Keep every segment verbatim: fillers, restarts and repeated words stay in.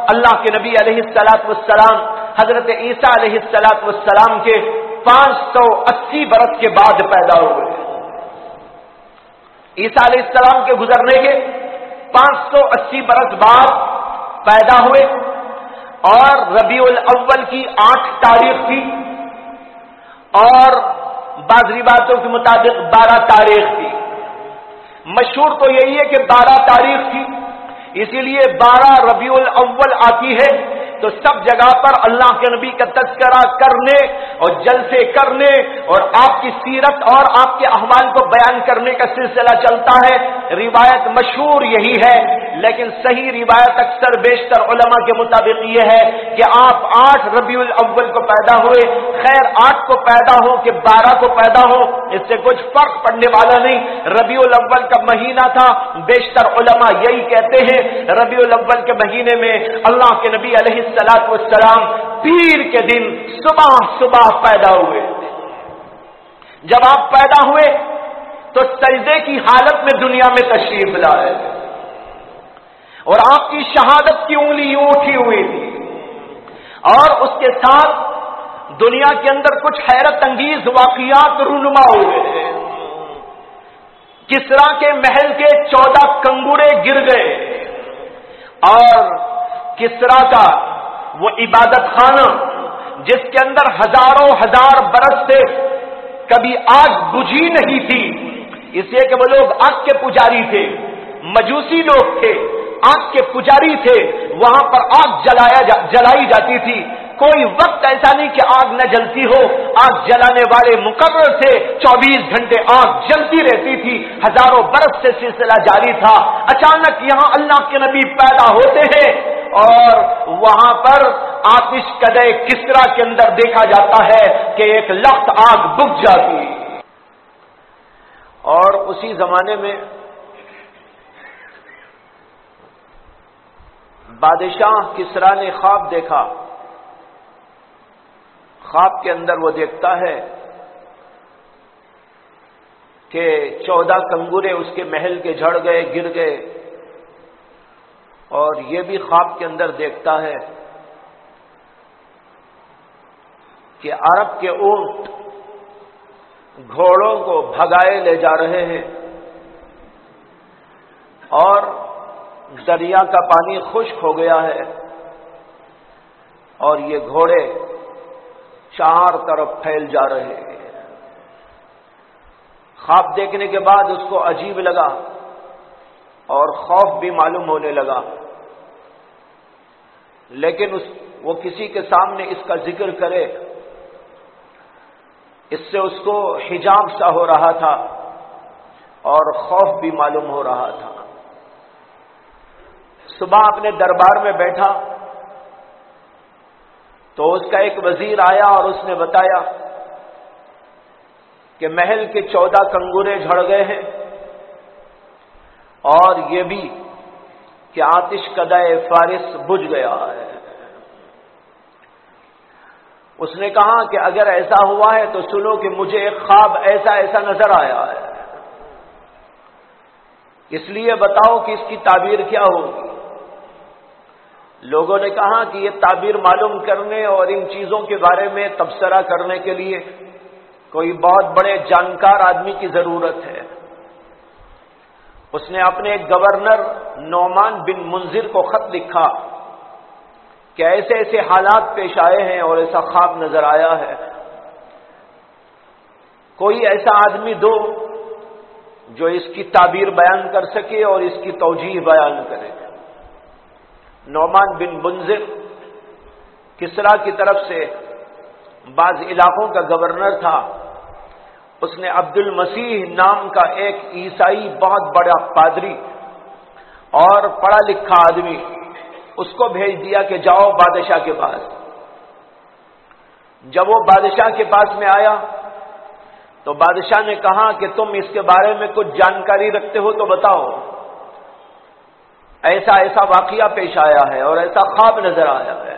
اللہ کے نبی علیہ الصلوۃ والسلام حضرت عیسیٰ علیہ الصلوۃ والسلام کے پانچ سو اسی برس کے بعد پیدا ہوئے. عیسیٰ علیہ السلام کے گزرنے کے پانچ سو اسی برس بعد پیدا ہوئے اور ربیع الاول کی آٹھ تاریخ تھی اور بعض روایتوں کے مطابق بارہ تاریخ تھی. مشہور تو یہی ہے کہ بارہ تاریخ تھی، اسی لیے بارہ ربیع الاول آتی ہے تو سب جگہ پر اللہ کے نبی کا تذکرہ کرنے اور جلسے کرنے اور آپ کی سیرت اور آپ کے احوال کو بیان کرنے کا سلسلہ چلتا ہے. روایت مشہور یہی ہے، لیکن صحیح روایت اکثر بیشتر علماء کے مطابق یہ ہے کہ آپ آٹھ ربیع الاول کو پیدا ہوئے. خیر آٹھ کو پیدا ہو کہ بارہ کو پیدا ہو اس سے کچھ فرق پڑنے والا نہیں. ربیع الاول کا مہینہ تھا، بیشتر علماء یہی کہتے ہیں ربیع الاول کے مہینے میں اللہ کے نبی علیہ الصلوۃ والسلام پیر کے دن صبح صبح پیدا ہوئے. جب آپ پیدا ہوئے تو سجدے کی حالت میں دنیا میں تشریف لائے اور آپ کی شہادت کی انگلی یوں اٹھی ہوئی تھی اور اس کے ساتھ دنیا کے اندر کچھ حیرت انگیز واقعات رونما ہوئے. کسرا کے محل کے چودہ کنگورے گر گئے اور کسرا کا وہ عبادت خانہ جس کے اندر ہزاروں ہزار برس سے کبھی آگ بجھی نہیں تھی، اس لیے کہ وہ لوگ آگ کے پجاری تھے، مجوسی لوگ تھے، آگ کے پجاری تھے، وہاں پر آگ جلایا جا جلائی جاتی تھی. کوئی وقت ایسا نہیں کہ آگ نہ جلتی ہو، آگ جلانے والے مقرر تھے، چوبیس گھنٹے آگ جلتی رہتی تھی، ہزاروں برس سے سلسلہ جاری تھا. اچانک یہاں اللہ کے نبی پیدا ہوتے ہیں اور وہاں پر آتش کدے کسرا کے اندر دیکھا جاتا ہے کہ ایک لخت آگ بجھ جاتی. اور اسی زمانے میں بادشاہ کسرا نے خواب دیکھا. خواب کے اندر وہ دیکھتا ہے کہ چودہ کنگورے اس کے محل کے جھڑ گئے، گر گئے، اور یہ بھی خواب کے اندر دیکھتا ہے کہ عرب کے اونٹ گھوڑوں کو بھگائے لے جا رہے ہیں اور دریا کا پانی خشک ہو گیا ہے اور یہ گھوڑے چار طرف پھیل جا رہے ہیں. خواب دیکھنے کے بعد اس کو عجیب لگا اور خوف بھی معلوم ہونے لگا، لیکن اس وہ کسی کے سامنے اس کا ذکر کرے اس سے اس کو حجاب سا ہو رہا تھا اور خوف بھی معلوم ہو رہا تھا. صبح اپنے دربار میں بیٹھا تو اس کا ایک وزیر آیا اور اس نے بتایا کہ محل کے چودہ کنگورے جھڑ گئے ہیں اور یہ بھی کہ آتش کدائے فارس بجھ گیا ہے. اس نے کہا کہ اگر ایسا ہوا ہے تو سنو کہ مجھے ایک خواب ایسا ایسا نظر آیا ہے، اس لیے بتاؤ کہ اس کی تعبیر کیا ہوگی. لوگوں نے کہا کہ یہ تعبیر معلوم کرنے اور ان چیزوں کے بارے میں تبصرہ کرنے کے لیے کوئی بہت بڑے جانکار آدمی کی ضرورت ہے. اس نے اپنے گورنر نعمان بن منذر کو خط لکھا کہ ایسے ایسے حالات پیش آئے ہیں اور ایسا خواب نظر آیا ہے، کوئی ایسا آدمی دو جو اس کی تعبیر بیان کر سکے اور اس کی توجیہ بیان کرے. نعمان بن منذر کسرا کی طرف سے بعض علاقوں کا گورنر تھا. اس نے عبد المسیح نام کا ایک عیسائی بہت بڑا پادری اور پڑھا لکھا آدمی اس کو بھیج دیا کہ جاؤ بادشاہ کے پاس. جب وہ بادشاہ کے پاس میں آیا تو بادشاہ نے کہا کہ تم اس کے بارے میں کچھ جانکاری رکھتے ہو تو بتاؤ، ایسا ایسا واقعہ پیش آیا ہے اور ایسا خواب نظر آیا ہے.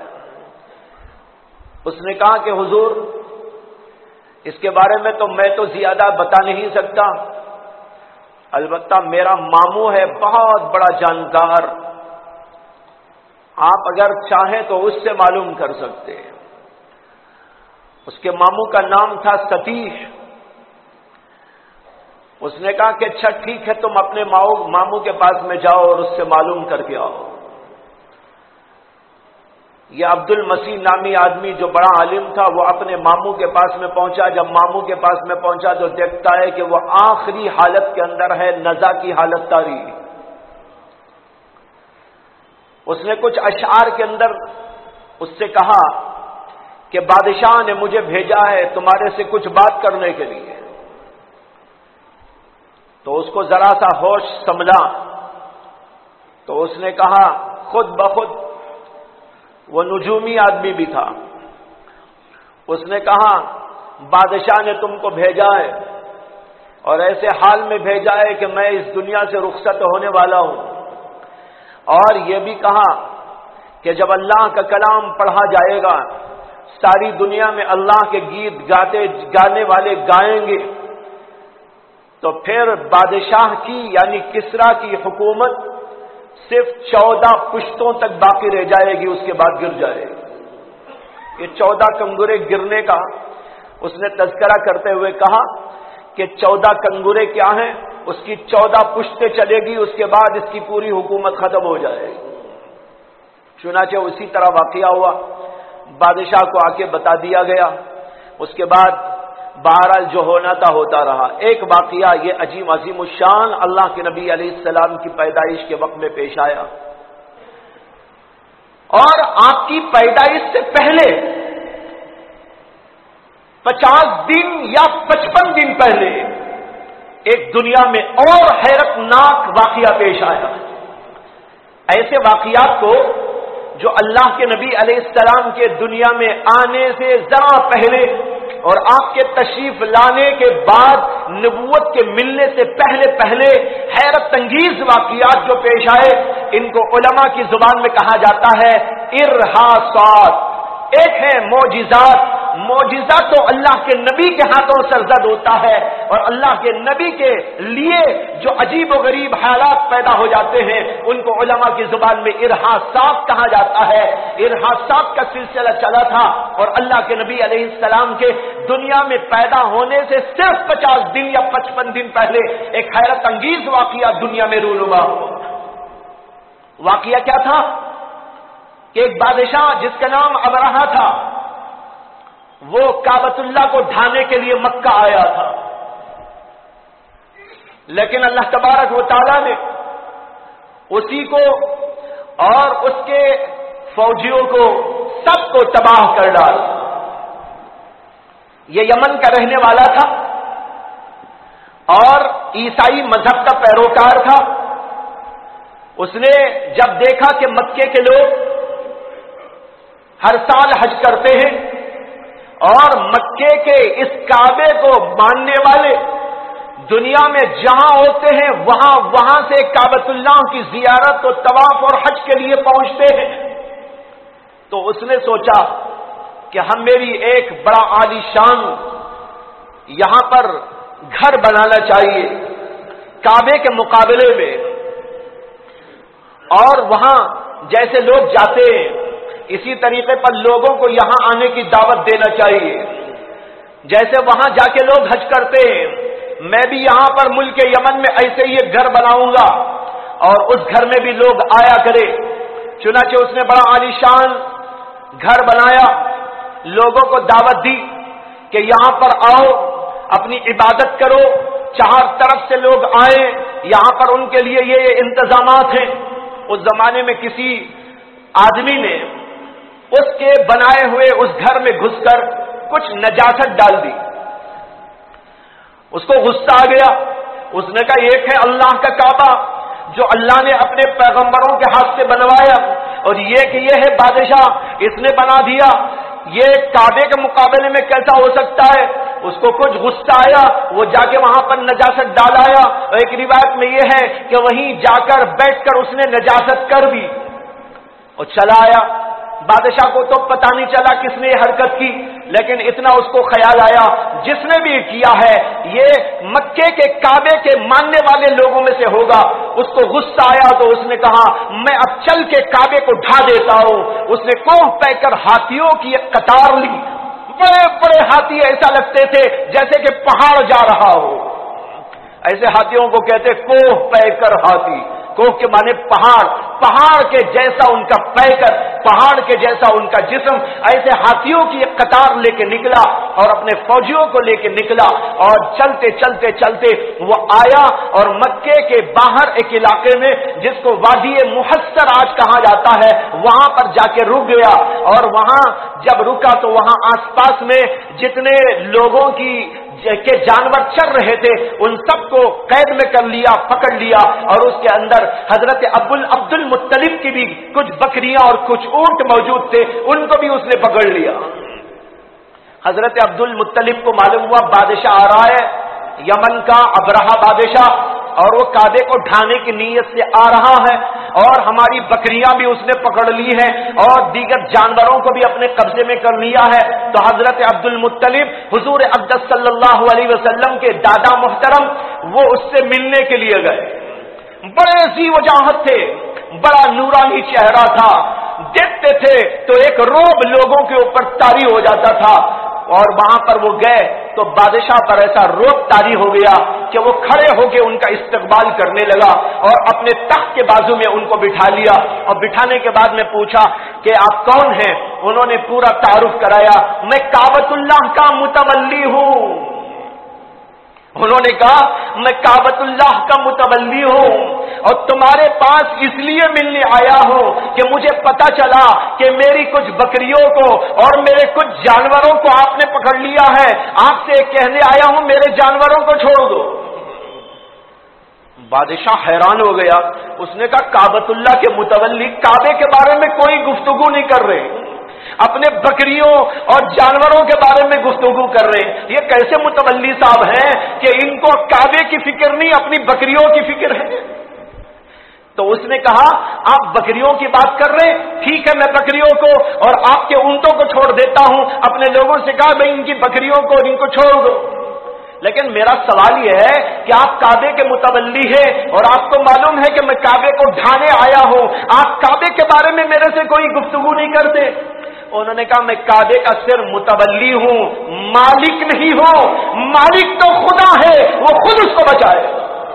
اس نے کہا کہ حضور اس کے بارے میں تو میں تو زیادہ بتا نہیں سکتا، البتہ میرا ماموں ہے بہت بڑا جانکار، آپ اگر چاہیں تو اس سے معلوم کر سکتے ہیں۔ اس کے ماموں کا نام تھا ستیش۔ اس نے کہا کہ اچھا ٹھیک ہے، تم اپنے ماموں کے پاس میں جاؤ اور اس سے معلوم کر کے آؤ۔ یہ عبد المسیح نامی آدمی جو بڑا عالم تھا، وہ اپنے ماموں کے پاس میں پہنچا۔ جب ماموں کے پاس میں پہنچا تو دیکھتا ہے کہ وہ آخری حالت کے اندر ہے، نزا کی حالت طاری۔ اس نے کچھ اشعار کے اندر اس سے کہا کہ بادشاہ نے مجھے بھیجا ہے تمہارے سے کچھ بات کرنے کے لیے۔ تو اس کو ذرا سا ہوش سنبھلا تو اس نے کہا، خود بخود وہ نجومی آدمی بھی تھا، اس نے کہا بادشاہ نے تم کو بھیجا ہے اور ایسے حال میں بھیجا ہے کہ میں اس دنیا سے رخصت ہونے والا ہوں، اور یہ بھی کہا کہ جب اللہ کا کلام پڑھا جائے گا ساری دنیا میں اللہ کے گیت گاتے گانے والے گائیں گے، تو پھر بادشاہ کی یعنی کسرا کی حکومت صرف چودہ پشتوں تک باقی رہ جائے گی، اس کے بعد گر جائے گی۔ یہ چودہ کنگورے گرنے کا اس نے تذکرہ کرتے ہوئے کہا کہ چودہ کنگورے کیا ہیں، اس کی چودہ پشتیں چلے گی، اس کے بعد اس کی پوری حکومت ختم ہو جائے گی۔ چنانچہ اسی طرح واقعہ ہوا، بادشاہ کو آ کے بتا دیا گیا، اس کے بعد بہرحال جو ہونا تھا ہوتا رہا۔ ایک واقعہ یہ عظیم عظیم الشان اللہ کے نبی علیہ السلام کی پیدائش کے وقت میں پیش آیا، اور آپ کی پیدائش سے پہلے پچاس دن یا پچپن دن پہلے ایک دنیا میں اور حیرت ناک واقعہ پیش آیا۔ ایسے واقعات کو جو اللہ کے نبی علیہ السلام کے دنیا میں آنے سے ذرا پہلے اور آپ کے تشریف لانے کے بعد نبوت کے ملنے سے پہلے پہلے حیرت انگیز واقعات جو پیش آئے، ان کو علماء کی زبان میں کہا جاتا ہے ارہاسات۔ ایک ہے معجزات۔ معجزہ تو اللہ کے نبی کے ہاتھوں سرزد ہوتا ہے، اور اللہ کے نبی کے لیے جو عجیب و غریب حالات پیدا ہو جاتے ہیں ان کو علماء کی زبان میں ارہاسات کہا جاتا ہے۔ ارہاسات کا سلسلہ چلا تھا، اور اللہ کے نبی علیہ السلام کے دنیا میں پیدا ہونے سے صرف پچاس دن یا پچپن دن پہلے ایک حیرت انگیز واقعہ دنیا میں رونما ہوا۔ واقعہ کیا تھا کہ ایک بادشاہ جس کا نام ابرہہ تھا، وہ کعبۃ اللہ کو ڈھانے کے لیے مکہ آیا تھا، لیکن اللہ تبارک و تعالی نے اسی کو اور اس کے فوجیوں کو سب کو تباہ کر ڈالا۔ یہ یمن کا رہنے والا تھا اور عیسائی مذہب کا پیروکار تھا۔ اس نے جب دیکھا کہ مکے کے لوگ ہر سال حج کرتے ہیں اور مکے کے اس کعبے کو ماننے والے دنیا میں جہاں ہوتے ہیں وہاں وہاں سے کعبۃ اللہ کی زیارت و طواف اور حج کے لیے پہنچتے ہیں، تو اس نے سوچا کہ ہم میری ایک بڑا عالی شان یہاں پر گھر بنانا چاہیے کعبے کے مقابلے میں، اور وہاں جیسے لوگ جاتے ہیں اسی طریقے پر لوگوں کو یہاں آنے کی دعوت دینا چاہیے۔ جیسے وہاں جا کے لوگ حج کرتے ہیں، میں بھی یہاں پر ملک یمن میں ایسے ہی ایک گھر بناؤں گا اور اس گھر میں بھی لوگ آیا کرے۔ چنانچہ اس نے بڑا عالیشان گھر بنایا، لوگوں کو دعوت دی کہ یہاں پر آؤ، اپنی عبادت کرو، چار طرف سے لوگ آئیں، یہاں پر ان کے لیے یہ انتظامات ہیں۔ اس زمانے میں کسی آدمی نے اس کے بنائے ہوئے اس گھر میں گھس کر کچھ نجاست ڈال دی، اس کو غصہ آ گیا، اس نے کہا ایک ہے اللہ کا کعبہ جو اللہ نے اپنے پیغمبروں کے ہاتھ سے بنوایا، اور یہ کہ یہ ہے بادشاہ اس نے بنا دیا، یہ کعبے کے مقابلے میں کیسا ہو سکتا ہے؟ اس کو کچھ غصہ آیا، وہ جا کے وہاں پر نجاست ڈال آیا، اور ایک روایت میں یہ ہے کہ وہیں جا کر بیٹھ کر اس نے نجاست کر دی اور چلا آیا۔ بادشاہ کو تو پتہ نہیں چلا کس نے یہ حرکت کی، لیکن اتنا اس کو خیال آیا جس نے بھی کیا ہے یہ مکے کے کعبے کے ماننے والے لوگوں میں سے ہوگا. اس کو غصہ آیا تو اس نے کہا میں اب چل کے کعبے کو ڈھا دیتا ہوں. اس نے کوہ پہ کر ہاتھیوں کی ایک قطار لی. بڑے بڑے ہاتھی ایسا لگتے تھے جیسے کہ پہاڑ جا رہا ہو. ایسے ہاتھیوں کو کہتے کوہ پہ کر ہاتھی. کوہ کے معنی پہاڑ, پہاڑ کے جیسا ان کا پیکر, پہاڑ کے جیسا ان کا جسم. ایسے ہاتھیوں کی ایک قطار لے کے نکلا اور اپنے فوجیوں کو لے کے نکلا اور چلتے چلتے چلتے وہ آیا اور مکے کے باہر ایک علاقے میں جس کو وادی محسر آج کہا جاتا ہے وہاں پر جا کے رک گیا. اور وہاں جب رکا تو وہاں آس پاس میں جتنے لوگوں کی کہ جانور چل رہے تھے ان سب کو قید میں کر لیا, پکڑ لیا. اور اس کے اندر حضرت ابو عبد المطلب کی بھی کچھ بکریاں اور کچھ اونٹ موجود تھے, ان کو بھی اس نے پکڑ لیا. حضرت عبد المطلب کو معلوم ہوا بادشاہ آ رہا ہے یمن کا, ابرہا بادشاہ, اور وہ کعبے کو ڈھانے کی نیت سے آ رہا ہے اور ہماری بکریاں بھی اس نے پکڑ لی ہیں اور دیگر جانوروں کو بھی اپنے قبضے میں کر لیا ہے. تو حضرت عبد المطلب حضور اقدس صلی اللہ علیہ وسلم کے دادا محترم وہ اس سے ملنے کے لیے گئے. بڑے سی وجاہت تھے, بڑا نورانی چہرہ تھا, دیکھتے تھے تو ایک روب لوگوں کے اوپر طاری ہو جاتا تھا. اور وہاں پر وہ گئے تو بادشاہ پر ایسا روب طاری ہو گیا کہ وہ کھڑے ہو کے ان کا استقبال کرنے لگا اور اپنے تخت کے بازو میں ان کو بٹھا لیا. اور بٹھانے کے بعد میں پوچھا کہ آپ کون ہیں؟ انہوں نے پورا تعارف کرایا, میں کعبۃ اللہ کا متولی ہوں. انہوں نے کہا میں کعبۃ اللہ کا متولی ہوں اور تمہارے پاس اس لیے ملنے آیا ہوں کہ مجھے پتا چلا کہ میری کچھ بکریوں کو اور میرے کچھ جانوروں کو آپ نے پکڑ لیا ہے. آپ سے کہنے آیا ہوں میرے جانوروں کو چھوڑ دو. بادشاہ حیران ہو گیا. اس نے کہا کعبۃ اللہ کے متولی کعبے کے بارے میں کوئی گفتگو نہیں کر رہے, اپنے بکریوں اور جانوروں کے بارے میں گفتگو کر رہے ہیں. یہ کیسے متولی صاحب ہیں کہ ان کو کعبے کی فکر نہیں اپنی بکریوں کی فکر ہے. تو اس نے کہا آپ بکریوں کی بات کر رہے ہیں, ٹھیک ہے میں بکریوں کو اور آپ کے اونٹوں کو چھوڑ دیتا ہوں. اپنے لوگوں سے کہا بھائی ان کی بکریوں کو اور ان کو چھوڑ دو. لیکن میرا سوال یہ ہے کہ آپ کعبے کے متولی ہیں اور آپ کو معلوم ہے کہ میں کعبے کو ڈھانے آیا ہوں, آپ کعبے کے بارے میں میرے سے کوئی گفتگو نہیں کرتے. انہوں نے کہا میں کعبے کا صرف متولی ہوں, مالک نہیں ہوں. مالک تو خدا ہے, وہ خود اس کو بچائے.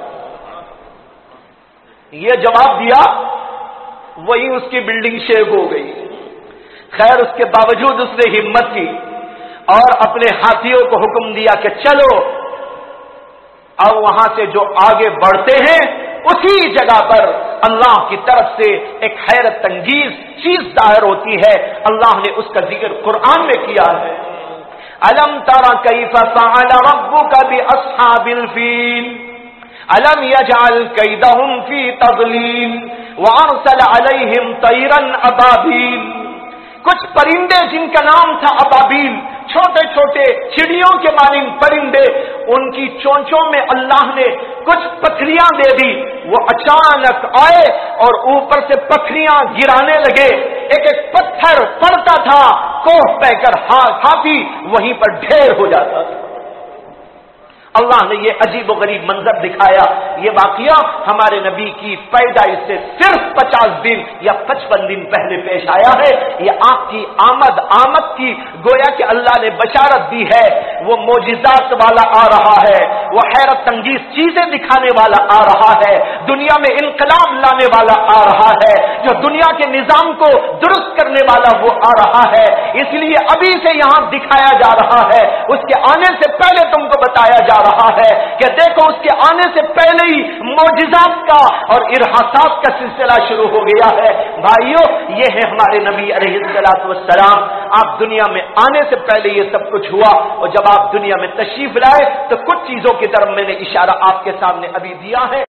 یہ جواب دیا, وہی اس کی بلڈنگ شیک ہو گئی. خیر اس کے باوجود اس نے ہمت کی اور اپنے ہاتھیوں کو حکم دیا کہ چلو. اب وہاں سے جو آگے بڑھتے ہیں اسی جگہ پر اللہ کی طرف سے ایک حیرت انگیز چیز ظاہر ہوتی ہے. اللہ نے اس کا ذکر قرآن میں کیا ہے. الم تر کیف فعل ربک باصحاب الفیل الم یجعل کیدہم فی تضلیل وارسل علیہم طیرا ابابیل. کچھ پرندے جن کا نام تھا ابابیل, چھوٹے چھوٹے چڑیوں کے مانند پرندے, ان کی چونچوں میں اللہ نے کچھ پتھریاں دے دی. وہ اچانک آئے اور اوپر سے پتھریاں گرانے لگے. ایک ایک پتھر پڑتا تھا, کوہ پہ کر ہاتھی وہیں پر ڈھیر ہو جاتا تھا. اللہ نے یہ عجیب و غریب منظر دکھایا. یہ واقعہ ہمارے نبی کی پیدائش سے صرف پچاس دن یا پچپن دن پہلے پیش آیا ہے. یہ آپ کی آمد آمد کی گویا کہ اللہ نے بشارت دی ہے. وہ معجزات والا آ رہا ہے, وہ حیرت انگیز چیزیں دکھانے والا آ رہا ہے, دنیا میں انقلاب لانے والا آ رہا ہے, جو دنیا کے نظام کو درست کرنے والا وہ آ رہا ہے. اس لیے ابھی سے یہاں دکھایا جا رہا ہے. اس کے آنے سے پہلے تم کو بتایا جا رہا ہے کہ دیکھو اس کے آنے سے پہلے ہی معجزات کا اور ارہاسات کا سلسلہ شروع ہو گیا ہے. بھائیو یہ ہے ہمارے نبی علیہ الصلوۃ والسلام. آپ دنیا میں آنے سے پہلے یہ سب کچھ ہوا, اور جب آپ دنیا میں تشریف لائے تو کچھ چیزوں کی طرف میں نے اشارہ آپ کے سامنے ابھی دیا ہے.